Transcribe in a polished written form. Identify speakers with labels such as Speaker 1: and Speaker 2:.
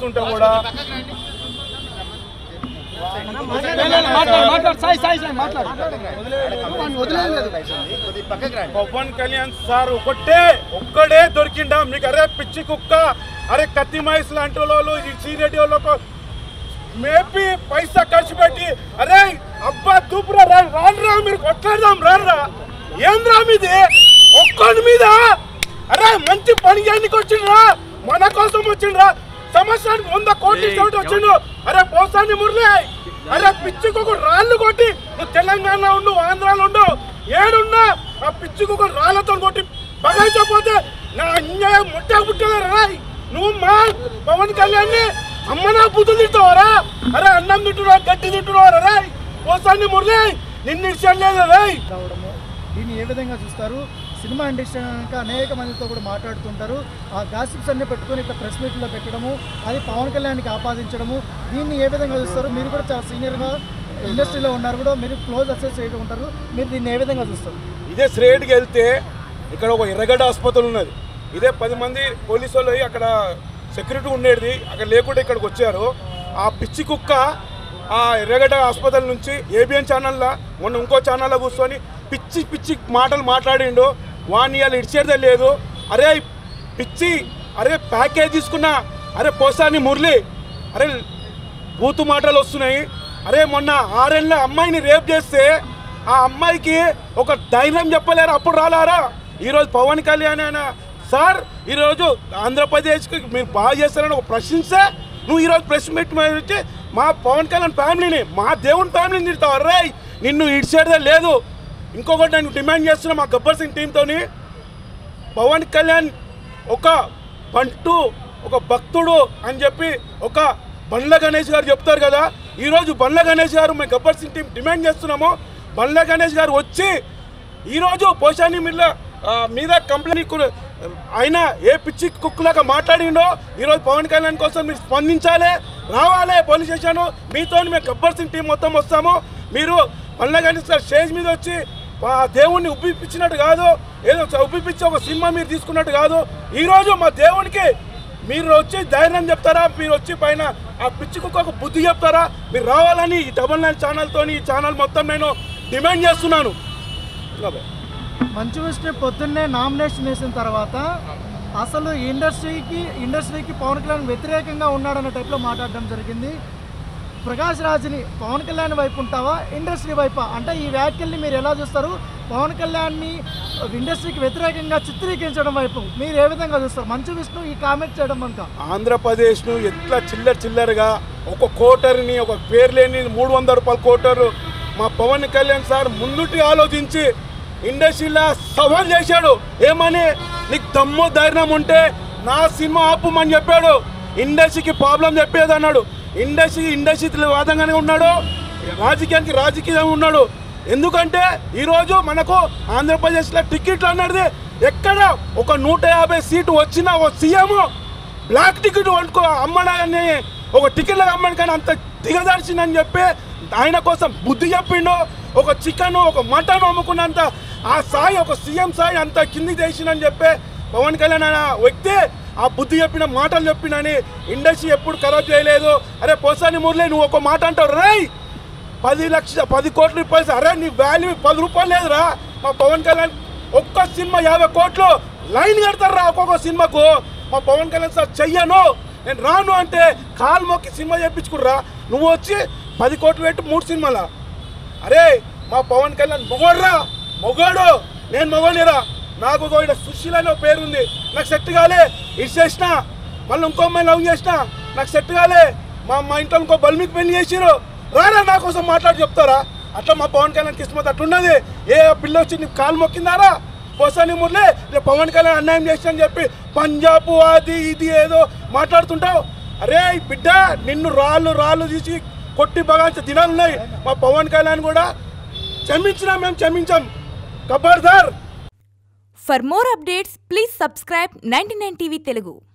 Speaker 1: చేస్తుంటే కూడా పవన్ కళ్యాణ్ సార్ ఒక్కడే దొరికిండా మీకు? అరే పిచ్చి కుక్క, అరే కత్తి మైస్ లాంటి వాళ్ళు సీరెడ్డి వాళ్ళకు మేపి పైసా ఖర్చు పెట్టి అరే అబ్బా దూపురా రానురా మీరు కొట్లాడదాం రానురా ఏంద్రా మీది ఒక్కడి మీద? అరే మంచి పని చేయడానికి వచ్చిండ్రా, మన కోసం వచ్చిండ్రా, సంవత్సరానికి 100 కోట్లు చోటు వచ్చిండు. అరే పోసాని మురళి, అరే పిచ్చుకు రాళ్ళు కొట్టి నువ్వు తెలంగాణ ఉండు ఆంధ్రాలో ఉండు ఏడున్నా ఆ పిచ్చుకు రాళ్లతో కొట్టి బగాయిపోతే నా అన్యాయం ముట్టా పుట్టదా రాయ్? నువ్వు మా పవన్ కళ్యాణ్ ని అమ్మనా బుద్ధులు తింటావరా? అరే అన్నం తింటున్నావు గట్టి తింటున్నావు రాయ్ పోసాని మురళి నిన్ను ఇచ్చలేదు రాయ్.
Speaker 2: దీన్ని ఏ విధంగా చూస్తారు? సినిమా ఇండస్ట్రీ కనుక అనేక మందితో కూడా మాట్లాడుతుంటారు, ఆ గాసిప్స్ అన్ని పెట్టుకొని ఇట్లా ప్రెస్ మీట్లో పెట్టడము, అది పవన్ కళ్యాణ్కి ఆపాదించడము, దీన్ని ఏ విధంగా చూస్తారు? మీరు కూడా చాలా సీనియర్గా ఇండస్ట్రీలో ఉన్నారు, కూడా మీరు క్లోజ్ అసోసియేట్ ఉంటారు, మీరు దీన్ని ఏ విధంగా చూస్తారు?
Speaker 1: ఇదే స్ట్రేట్కి వెళ్తే ఇక్కడ ఒక ఎర్రగడ్డ ఆసుపత్రి ఉన్నది, ఇదే 10 మంది పోలీసు వాళ్ళు అక్కడ సెక్యూరిటీ ఉండేది, అక్కడ లేకుండా ఇక్కడికి వచ్చారు. ఆ పిచ్చి కుక్క ఆ ఎర్రగడ్డ ఆసుపత్రి నుంచి ఏబిఎన్ ఛానల్లో మొన్న ఇంకో ఛానల్లో కూర్చొని పిచ్చి పిచ్చి మాటలు మాట్లాడిండు. వాడిని ఇవాళ ఇడిచేదే లేదు. అరే పిచ్చి, అరే ప్యాకేజ్ తీసుకున్నా, అరే పోసాని మురళి, అరే బూతు మాటలు వస్తున్నాయి. అరే మొన్న 6 ఏళ్ళ అమ్మాయిని రేప్ చేస్తే ఆ అమ్మాయికి ఒక ధైర్యం చెప్పలేరు, అప్పుడు రాలారా? ఈరోజు పవన్ కళ్యాణ్ అయినా సార్ ఈరోజు ఆంధ్రప్రదేశ్కి మీరు బాగా చేస్తారని ఒక ప్రశ్నిస్తే నువ్వు ఈరోజు ప్రెస్ మీట్ వచ్చి మా పవన్ కళ్యాణ్ ఫ్యామిలీని, మా దేవుని ఫ్యామిలీని తిడతావు. అరే నిన్ను ఇడిచేదే లేదు. ఇంకొకటి నేను డిమాండ్ చేస్తున్నా మా గబ్బర్ సింగ్ టీంతో, పవన్ కళ్యాణ్ ఒక బంటు, ఒక భక్తుడు అని చెప్పి ఒక బండ్ల గణేష్ గారు చెప్తారు కదా. ఈరోజు బండ్ల గణేష్ గారు మేము గబ్బర్ సింగ్ టీం డిమాండ్ చేస్తున్నాము, బండ్ల గణేష్ గారు వచ్చి ఈరోజు పోషాని మీద కంప్లైంట్ ఆయన ఏ పిచ్చి కుక్కులాగా మాట్లాడిండో ఈరోజు పవన్ కళ్యాణ్ కోసం మీరు స్పందించాలి, రావాలి పోలీస్ స్టేషన్. మీతో మేము గబ్బర్ సింగ్ టీం మొత్తం వస్తాము. మీరు బండ్ల గణేష్ గారు స్టేజ్ మీద వచ్చి దేవుణ్ణి ఉబ్బిపించినట్టు కాదు, ఏదో ఉబ్బిపించి ఒక సినిమా మీరు తీసుకున్నట్టు కాదు. ఈరోజు మా దేవునికి మీరు వచ్చి ధైర్యం చెప్తారా? మీరు వచ్చి పైన ఆ పిచ్చి కుక్కకు బుద్ధి చెప్తారా? మీరు రావాలని ఈ 99 ఛానల్తో ఈ ఛానల్ మొత్తం నేను డిమాండ్ చేస్తున్నాను.
Speaker 2: మంచు విష్ణు పొద్దున్నే నామినేషన్ వేసిన తర్వాత అసలు ఇండస్ట్రీకి పవన్ కళ్యాణ్ వ్యతిరేకంగా ఉన్నాడన్న టైప్లో మాట్లాడడం జరిగింది. ప్రకాష్ రాజ్ని పవన్ కళ్యాణ్ వైపు ఉంటావా, ఇండస్ట్రీ వైపా? అంటే ఈ వ్యాఖ్యల్ని మీరు ఎలా చూస్తారు? పవన్ కళ్యాణ్ని ఇండస్ట్రీకి వ్యతిరేకంగా చిత్రీకరించడం వైపు మీరు ఏ విధంగా చూస్తారు? మంచు విష్ణు ఈ కామెంట్ చేయడం కనుక
Speaker 1: ఆంధ్రప్రదేశ్ను ఎట్లా చిల్లరగా ఒక కోటర్ని, ఒక పేరు లేని 300 రూపాయల కోటరు మా పవన్ కళ్యాణ్ సార్ ముందుటి ఆలోచించి ఇండస్ట్రీలో సవాల్ చేశాడు. ఏమని? నీకు దమ్ము ధైర్యం ఉంటే నా సినిమా ఆపుమని చెప్పాడు. ఇండస్ట్రీకి ప్రాబ్లం చెప్పేది అన్నాడు. ఇండస్ట్రీ వాదంగానే ఉన్నాడు, రాజకీయానికి రాజకీయం ఉన్నాడు. ఎందుకంటే ఈరోజు మనకు ఆంధ్రప్రదేశ్లో టికెట్లు అన్నది ఎక్కడ ఒక 150 సీటు వచ్చిన ఒక సీఎం బ్లాక్ టికెట్ అమ్మడాన్ని ఒక టికెట్లకు అమ్మడానికి అంత దిగదార్చిందని చెప్పి ఆయన కోసం బుద్ధి చెప్పిండు. ఒక చికెన్, ఒక మటన్ అమ్ముకున్నంత ఆ స్థాయి, ఒక సీఎం స్థాయి అంత కిందికి చేసిందని చెప్పి పవన్ కళ్యాణ్ అనే వ్యక్తి ఆ బుద్ధి చెప్పిన మాటలు చెప్పినని ఇండస్ట్రీ ఎప్పుడు ఖరాబ్ చేయలేదు. అరే పోసాని మురళి నువ్వు ఒక మాట అంటావు, రేయ్ 10 కోట్ల రూపాయలు, అరే నీ వాల్యూ 10 రూపాయలు లేదురా. మా పవన్ కళ్యాణ్ ఒక్క సినిమా 50 కోట్లు లైన్ కడతారా ఒక్కొక్క సినిమాకు. మా పవన్ కళ్యాణ్ సార్ చెయ్యను, నేను రాను అంటే కాలు మొక్కి సినిమా చేయించుకుర్రా. నువ్వు వచ్చి 10 కోట్లు పెట్టి 3 సినిమాలా? అరే మా పవన్ కళ్యాణ్ మొగోడు, నేను మొగోనిరా. నాకు ఇక్కడ సుశీల్ అనే పేరు ఉంది, నాకు సెట్ కాలే, ఇటు చేసిన మళ్ళీ ఇంకో అమ్మాయి లవ్ చేసిన, నాకు సెట్ కాలే. మా ఇంట్లో ఇంకో బల్మికి పెళ్లి చేసిరు, రారా నా కోసం మాట్లాడి చెప్తారా? అట్లా మా పవన్ కళ్యాణ్ కిస్మత్ అట్లున్నది. ఏ పిల్ల వచ్చి నీకు కాలు మొక్కిందారా? పోసాని మురళి పవన్ కళ్యాణ్ అన్యాయం చేసిన చెప్పి పంజాబ్ అది ఇది ఏదో మాట్లాడుతుంటావు. అరే బిడ్డ నిన్ను రాళ్ళు తీసి కొట్టి బగాంచ దినాలు ఉన్నాయి. మా పవన్ కళ్యాణ్ కూడా క్షమించినా మేము క్షమించాం. ఖబర్దార్.
Speaker 3: For more updates, please subscribe 99 TV Telugu.